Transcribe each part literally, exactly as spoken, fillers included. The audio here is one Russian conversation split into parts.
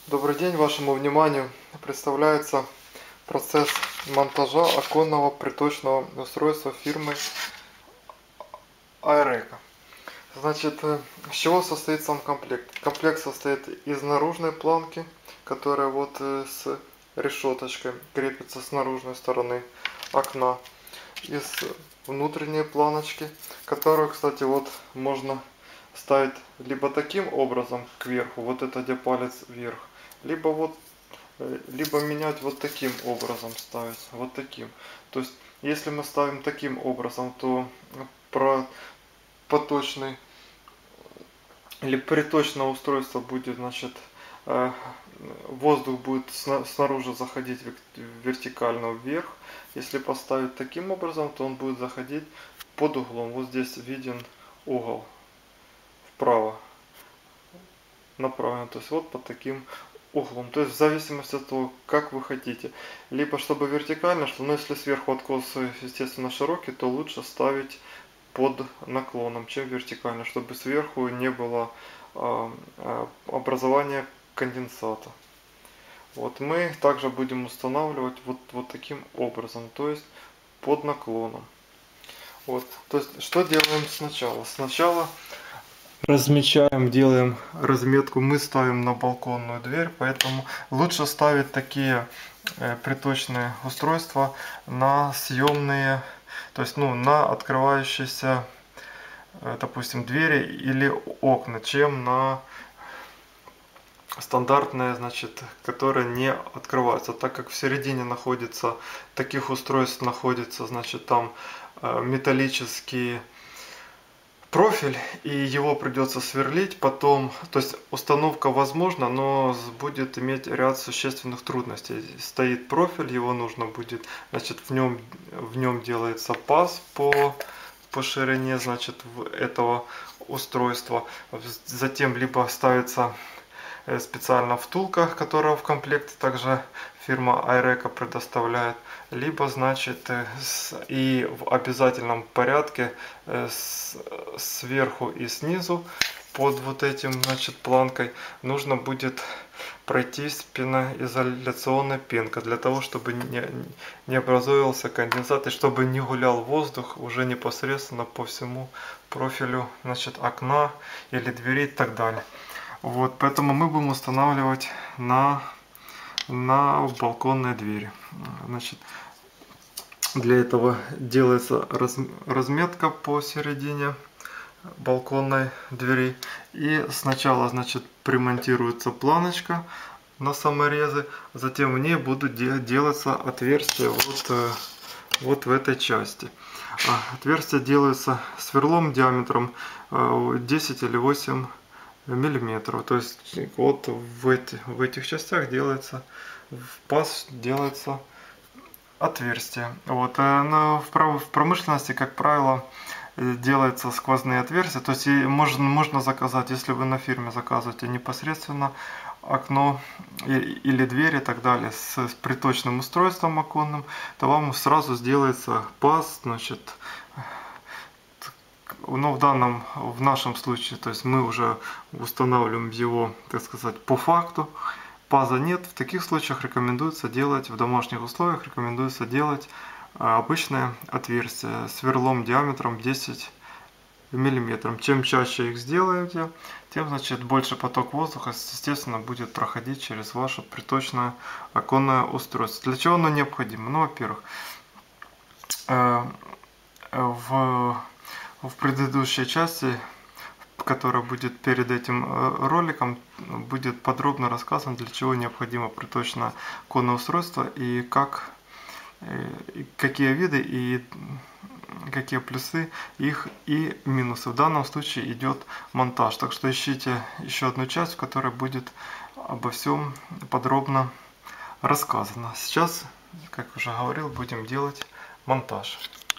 Добрый день, вашему вниманию представляется процесс монтажа оконного приточного устройства фирмы Айрека. Значит, из чего состоит сам комплект? Комплект состоит из наружной планки, которая вот с решеточкой крепится с наружной стороны окна, из внутренней планочки, которую, кстати, вот можно ставить либо таким образом кверху, вот это где палец вверх, либо вот либо менять вот таким образом ставить, вот таким. То есть, если мы ставим таким образом, то про поточный или приточное устройство будет, значит, воздух будет снаружи заходить вертикально вверх. Если поставить таким образом, то он будет заходить под углом. Вот здесь виден угол вправо направлен, то есть вот под таким углом. То есть в зависимости от того, как вы хотите. Либо чтобы вертикально, что, ну, если сверху откос, естественно, широкий, то лучше ставить под наклоном, чем вертикально, чтобы сверху не было э, э, образования конденсата. Вот мы также будем устанавливать вот, вот таким образом, то есть под наклоном. Вот, то есть что делаем сначала? Сначала размечаем, делаем разметку, мы ставим на балконную дверь, поэтому лучше ставить такие э, приточные устройства на съемные, то есть ну, на открывающиеся, э, допустим, двери или окна, чем на стандартные, значит, которые не открываются, так как в середине находится, таких устройств находится, значит, там э, металлические профиль, и его придется сверлить потом, то есть установка возможна, но будет иметь ряд существенных трудностей. Стоит профиль, его нужно будет, значит, в нем, в нем делается паз по, по ширине, значит, этого устройства, затем либо ставится специально втулка, которая в комплекте также фирма Айрека предоставляет, либо, значит, и в обязательном порядке сверху и снизу под вот этим, значит, планкой нужно будет пройти пеноизоляционная пенка, для того, чтобы не, не образовался конденсат и чтобы не гулял воздух уже непосредственно по всему профилю, значит, окна или двери и так далее. Вот, поэтому мы будем устанавливать на, на балконные двери. Значит, для этого делается раз, разметка посередине балконной двери. И сначала, значит, примонтируется планочка на саморезы, затем в ней будут де делаться отверстия вот, вот в этой части. Отверстия делаются сверлом диаметром десять или восемь миллиметров, то есть вот в, эти, в этих частях делается, в паз делается отверстие. Вот, но в промышленности, как правило, делаются сквозные отверстия, то есть можно, можно заказать, если вы на фирме заказываете непосредственно окно или дверь и так далее с, с приточным устройством оконным, то вам сразу сделается паз, значит, но в данном, в нашем случае, то есть мы уже устанавливаем его, так сказать, по факту. Паза нет. В таких случаях рекомендуется делать, в домашних условиях рекомендуется делать обычное отверстие сверлом диаметром десять миллиметров. Чем чаще их сделаете, тем, значит, больше поток воздуха, естественно, будет проходить через ваше приточное оконное устройство. Для чего оно необходимо? Ну, во-первых, в В предыдущей части, которая будет перед этим роликом, будет подробно рассказано, для чего необходимо приточное оконное устройство и как, и какие виды и какие плюсы их и минусы. В данном случае идет монтаж, так что ищите еще одну часть, в которой будет обо всем подробно рассказано. Сейчас, как уже говорил, будем делать монтаж.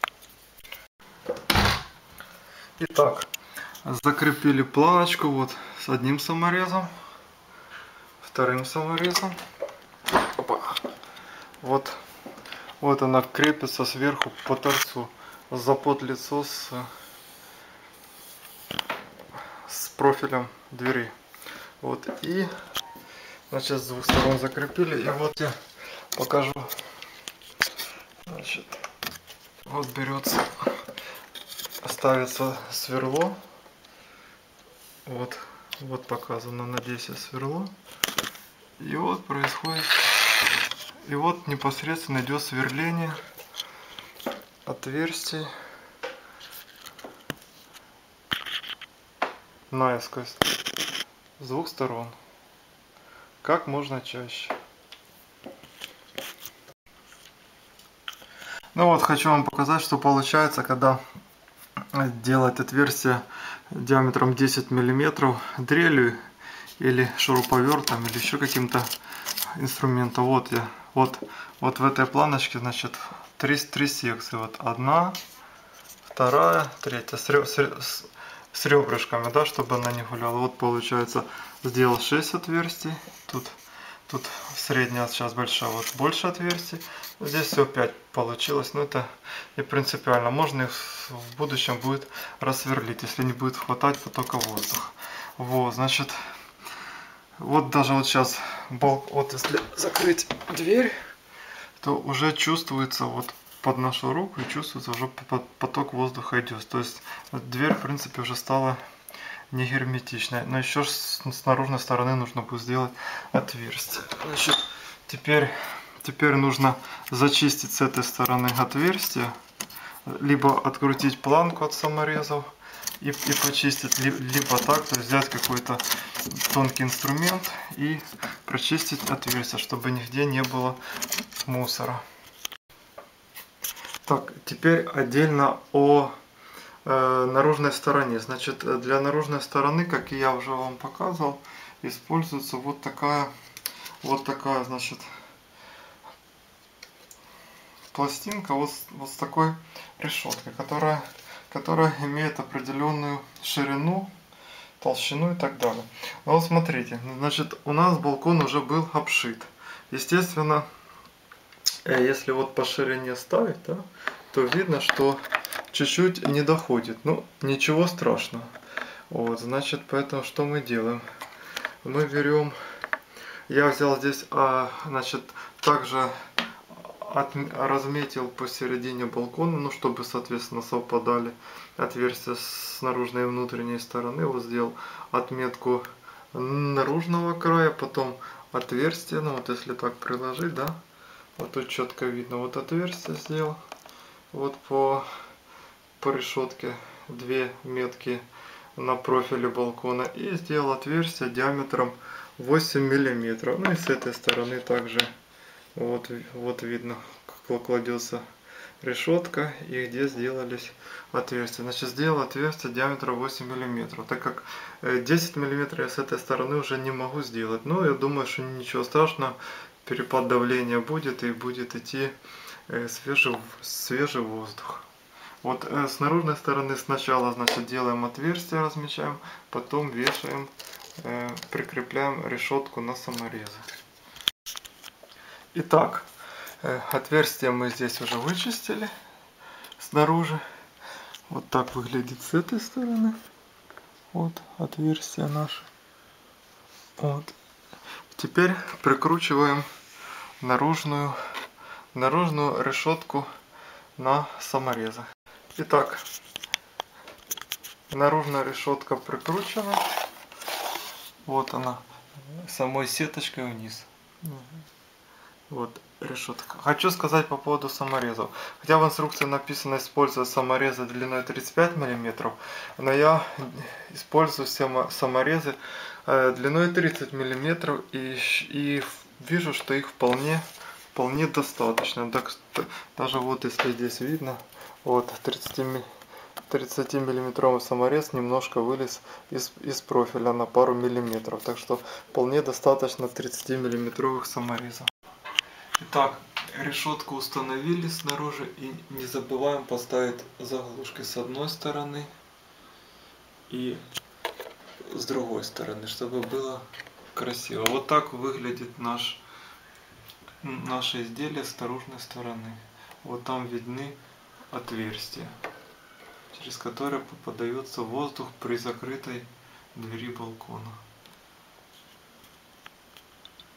Итак, закрепили планочку вот с одним саморезом, вторым саморезом. Опа. Вот, вот она крепится сверху по торцу за подлицо с, с профилем двери. Вот, и Значит, с двух сторон закрепили. И вот я покажу. Значит, вот берется, ставится сверло. Вот, вот показано на десять сверло. И вот происходит, и вот непосредственно идет сверление отверстий наискось с двух сторон, как можно чаще. Ну вот, хочу вам показать, что получается, когда делать отверстие диаметром десять миллиметров дрелью или шуруповертом или еще каким-то инструментом. Вот я, вот, вот в этой планочке, значит, три, три секции. Вот одна, вторая, третья с, реб, с, с ребрышками, да, чтобы она не гуляла. Вот получается, сделал шесть отверстий. Тут, тут средняя сейчас большая, вот больше отверстий. Здесь все пять получилось, но это не принципиально. Можно их в будущем будет рассверлить, если не будет хватать потока воздуха. Вот, значит, вот даже вот сейчас, вот если закрыть дверь, то уже чувствуется вот под нашу руку и чувствуется уже поток воздуха идет. То есть дверь в принципе уже стала не герметичной. Но еще с наружной стороны нужно будет сделать отверстие. Значит, теперь, теперь нужно зачистить с этой стороны отверстие, либо открутить планку от саморезов и, и почистить, либо так, то есть взять какой-то тонкий инструмент и прочистить отверстие, чтобы нигде не было мусора. Так, теперь отдельно о э, наружной стороне. Значит, для наружной стороны, как и я уже вам показывал, используется вот такая, вот такая, значит, пластинка вот, вот с такой решеткой, которая, которая имеет определенную ширину, толщину и так далее. Но вот смотрите, значит, у нас балкон уже был обшит. Естественно, если вот по ширине ставить, да, то видно, что чуть-чуть не доходит. Ну, ничего страшного. Вот, значит, поэтому что мы делаем? Мы берем, я взял здесь, а, значит, также от, разметил посередине балкона, ну, чтобы, соответственно, совпадали отверстия с наружной и внутренней стороны. Вот сделал отметку наружного края, потом отверстие, ну, вот если так приложить, да, вот тут четко видно, вот отверстие сделал, вот по, по решетке две метки на профиле балкона и сделал отверстие диаметром восемь миллиметров. Ну и с этой стороны также вот, вот видно, как кладется решетка и где сделались отверстия. Значит, сделал отверстие диаметром восемь миллиметров, так как десять миллиметров я с этой стороны уже не могу сделать. Но я думаю, что ничего страшного, перепад давления будет и будет идти свежий, свежий воздух. Вот э, с наружной стороны сначала, значит, делаем отверстие, размечаем, потом вешаем, э, прикрепляем решетку на саморезы. Итак, э, отверстие мы здесь уже вычистили снаружи. Вот так выглядит с этой стороны. Вот отверстие наше. Вот. Теперь прикручиваем наружную, наружную решетку на саморезы. Итак, наружная решетка прикручена. Вот она, самой сеточкой вниз. Вот решетка. Хочу сказать по поводу саморезов. Хотя в инструкции написано использовать саморезы длиной тридцать пять миллиметров, но я использую саморезы длиной тридцать миллиметров и, и вижу, что их вполне, вполне достаточно. Так, даже вот если здесь видно, вот тридцатимиллиметровый саморез немножко вылез из, из профиля на пару миллиметров. Так что вполне достаточно тридцатимиллиметровых саморезов. Итак, решетку установили снаружи и не забываем поставить заглушки с одной стороны и с другой стороны, чтобы было красиво. Вот так выглядит наш, наше изделие с наружной стороны. Вот там видны отверстия, через которые подается воздух при закрытой двери балкона.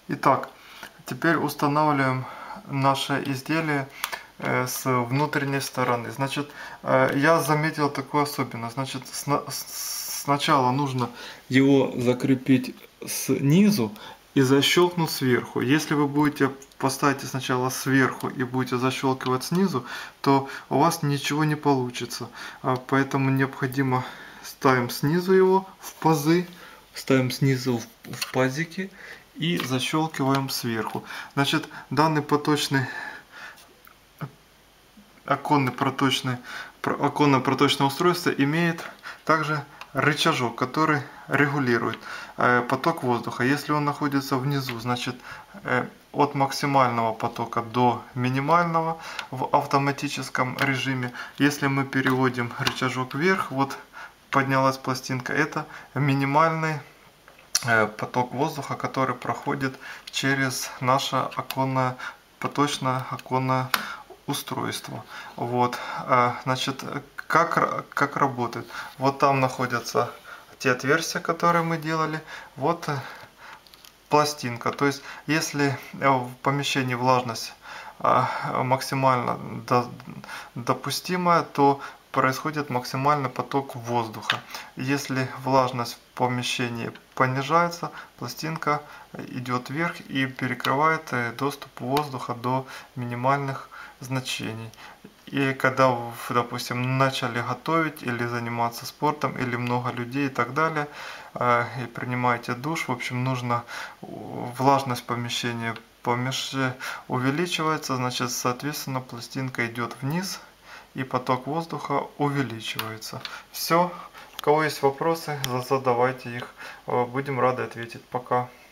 Итак, теперь устанавливаем наше изделие с внутренней стороны. Значит, я заметил такую особенность. Значит, сначала нужно его закрепить снизу и защелкнуть сверху. Если вы будете поставите сначала сверху и будете защелкивать снизу, то у вас ничего не получится. Поэтому необходимо ставим снизу его в пазы, ставим снизу в пазики и защелкиваем сверху. Значит, данный поточный оконный проточный оконное проточное устройство имеет также рычажок, который регулирует поток воздуха. Если он находится внизу, значит от максимального потока до минимального в автоматическом режиме. Если мы переводим рычажок вверх, вот поднялась пластинка, это минимальный поток воздуха, который проходит через наше оконное поточное оконное устройство. Вот, значит, как, как работает. Вот там находятся те отверстия, которые мы делали. Вот пластинка. То есть, если в помещении влажность максимально допустимая, то происходит максимальный поток воздуха. Если влажность в помещении понижается, пластинка идет вверх и перекрывает доступ воздуха до минимальных значений. И когда вы, допустим, начали готовить или заниматься спортом, или много людей и так далее, и принимаете душ, в общем, нужно влажность помещения увеличивается, значит, соответственно, пластинка идет вниз, и поток воздуха увеличивается. Все. У кого есть вопросы, задавайте их. Будем рады ответить. Пока.